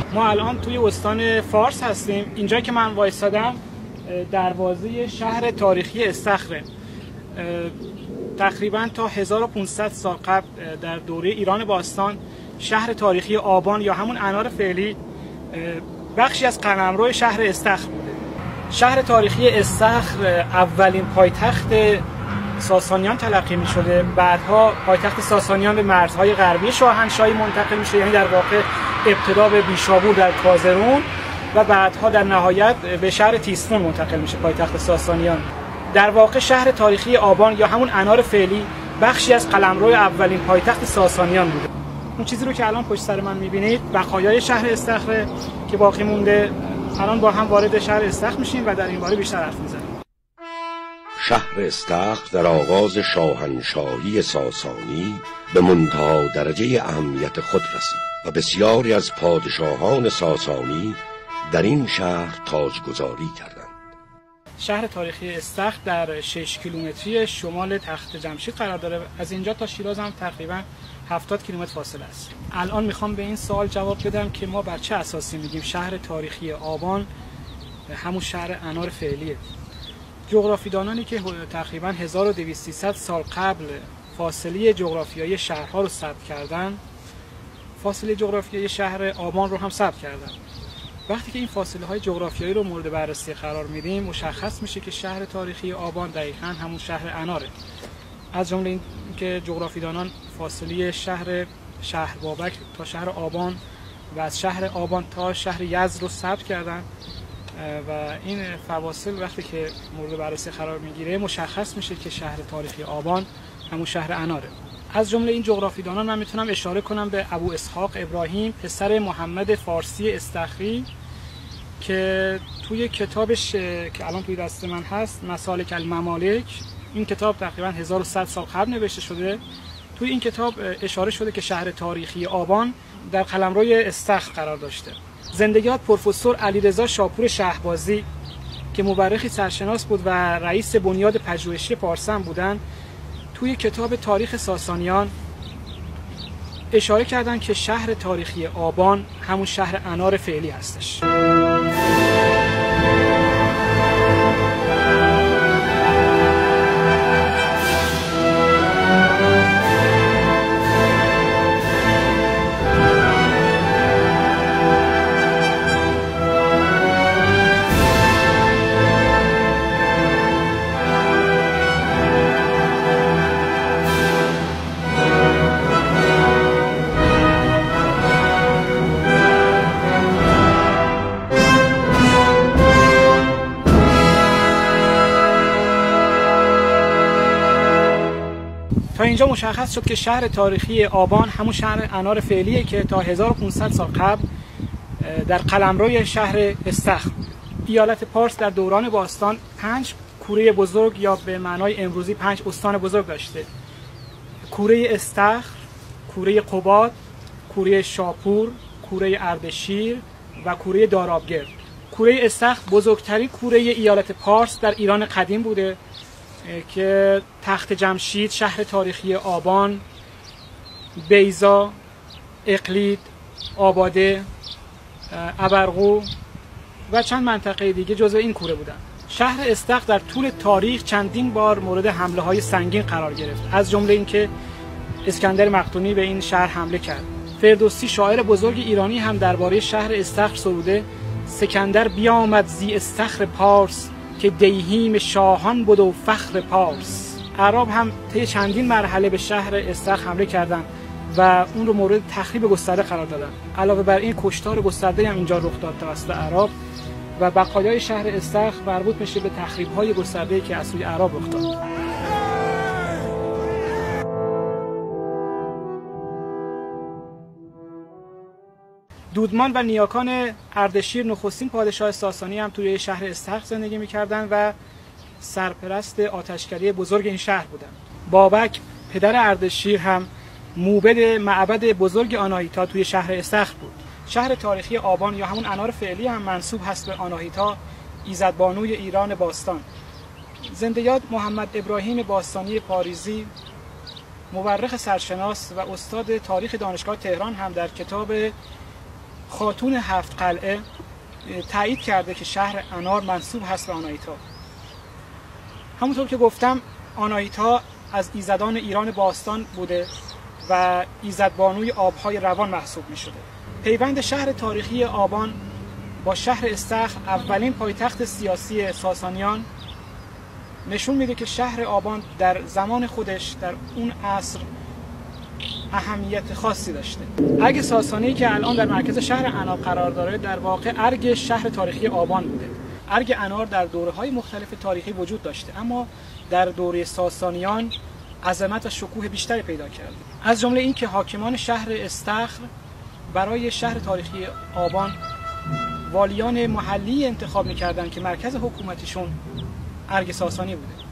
ما الان توی استان فارس هستیم. اینجا که من وایسادم دروازه شهر تاریخی استخره. تقریبا تا 1500 سال قبل در دوره ایران باستان شهر تاریخی آبان یا همون انار فعلی بخشی از قلمرو شهر استخر بوده. شهر تاریخی استخر اولین پایتخت ساسانیان تلقی می شده، بعدها پایتخت ساسانیان به مرزهای غربی شاهنشاهی منتقل می شده، یعنی در واقع ابتدا به بیشابور در کازرون و بعدها در نهایت به شهر تیسفون منتقل میشه پایتخت ساسانیان. در واقع شهر تاریخی آبان یا همون انار فعلی بخشی از قلمرو اولین پایتخت ساسانیان بوده. اون چیزی رو که الان پشت سر من میبینید بقایای شهر استخر که باقی مونده. الان با هم وارد شهر استخر میشیم و در این باره بیشتر حرف میزنیم. شهر استخر در آغاز شاهنشاهی ساسانی به منتهی درجه اهمیت خود رسید و بسیاری از پادشاهان ساسانی در این شهر تاجگذاری کردند. شهر تاریخی استخر در 6 کیلومتری شمال تخت جمشید قرار داره. از اینجا تا شیراز هم تقریبا 70 کیلومتر فاصله است. الان میخوام به این سوال جواب بدم که ما بر چه اساسی میگیم شهر تاریخی آبان همون شهر انار فعلیه. جغرافیدانانی که تقریبا 1200 سال قبل فاصله جغرافیایی شهرها رو ثبت کردن، فاصله جغرافیایی شهر آبان رو هم ثبت کردن. وقتی که این فاصله های جغرافیایی رو مورد بررسی قرار میدیم مشخص میشه که شهر تاریخی آبان دقیقاً همون شهر اناره. از جمله این که جغرافیدانان فاصله شهر بابک تا شهر آبان و از شهر آبان تا شهر یزد رو ثبت کردن و این فواصل وقتی که مورد بررسی قرار میگیره مشخص میشه که شهر تاریخی آبان همون شهر اناره. از جمله این جغرافیدانان من میتونم اشاره کنم به ابو اسحاق ابراهیم پسر محمد فارسی استخری که توی کتابش که الان توی دست من هست مسالک الممالک، این کتاب تقریبا 1100 سال قبل نوشته شده. توی این کتاب اشاره شده که شهر تاریخی آبان در قلمروی استخر قرار داشته. زندگیات پروفسور علیرضا شاپور شهبازی که مورخی سرشناس بود و رئیس بنیاد پژوهشی پارسن بودن، توی کتاب تاریخ ساسانیان اشاره کردن که شهر تاریخی آبان همون شهر انار فعلی هستش. تا اینجا مشخص شد که شهر تاریخی آبان همون شهر انار فعلیه که تا 1500 سال قبل در قلمروی شهر استخر. ایالت پارس در دوران باستان 5 کوره بزرگ یا به معنای امروزی 5 استان بزرگ داشته: کوره استخر، کوره قباد، کوره شاپور، کوره اردشیر و کوره دارابگرد. کوره استخر بزرگترین کوره ایالت پارس در ایران قدیم بوده که تخت جمشید، شهر تاریخی آبان، بیضا، اقلید، آباده، ابرقو و چند منطقه دیگه جزو این کوره بودن. شهر استخر در طول تاریخ چندین بار مورد حمله های سنگین قرار گرفت، از جمله اینکه اسکندر مقدونی به این شهر حمله کرد. فردوسی شاعر بزرگ ایرانی هم درباره شهر استخر سروده: سکندر بیامد زی استخر پارس که دیهیم شاهان بود و فخر پارس. اعراب هم طی چندین مرحله به شهر استخر حمله کردند و اون رو مورد تخریب گسترده قرار دادن. علاوه بر این کشتار گسترده هم اینجا رخ داد توسط اعراب و بقایای شهر استخر مربوط میشه به تخریب‌های گسترده‌ای که از سوی اعراب رخ داد. دودمان و نیاکان اردشیر نخستین پادشاه ساسانی هم توی شهر استخر زندگی می‌کردند و سرپرست آتشکده بزرگ این شهر بودند. بابک پدر اردشیر هم موبد معبد بزرگ آناهیتا توی شهر استخر بود. شهر تاریخی آبان یا همون انار فعلی هم منسوب هست به آناهیتا، ایزدبانوی ایران باستان. زنده‌یاد محمد ابراهیم باستانی پاریزی، مورخ سرشناس و استاد تاریخ دانشگاه تهران هم در کتاب خاتون هفت قلعه تایید کرده که شهر انار منسوب هست به آناهیتا. همونطور که گفتم آناهیتا از ایزدان ایران باستان بوده و ایزدبانوی آبهای روان محسوب می شده. پیوند شهر تاریخی آبان با شهر استخر، اولین پایتخت سیاسی ساسانیان، نشون میده که شهر آبان در زمان خودش در اون عصر اهمیت خاصی داشته. ارگ ساسانی که الان در مرکز شهر انار قرار داره در واقع ارگ شهر تاریخی آبان بوده. ارگ انار در دوره‌های مختلف تاریخی وجود داشته، اما در دوره ساسانیان عظمت و شکوه بیشتری پیدا کرده. از جمله این که حاکمان شهر استخر برای شهر تاریخی آبان والیان محلی انتخاب می‌کردند که مرکز حکومتیشون ارگ ساسانی بوده.